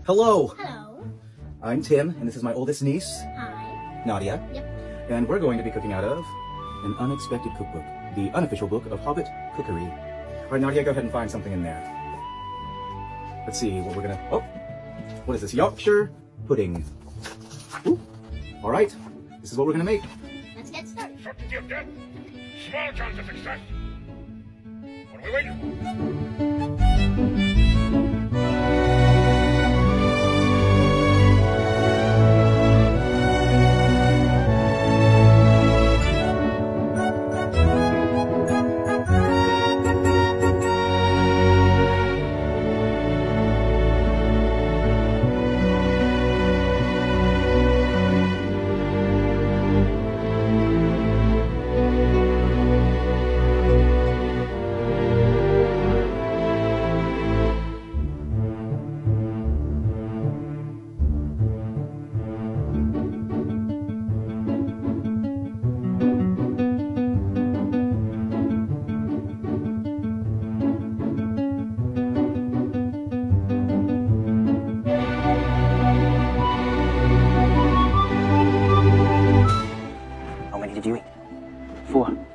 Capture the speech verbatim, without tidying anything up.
Hello! Hello. I'm Tim, and this is my oldest niece, Hi. Nadia. Yep. And we're going to be cooking out of an unexpected cookbook, the unofficial book of Hobbit cookery. All right, Nadia, go ahead and find something in there. Let's see what we're gonna, oh, what is this? Yorkshire pudding. Ooh. All right, this is what we're gonna make. Let's get started. Certainty of death, small chance of success. What are we waiting for? How many did you eat? Four.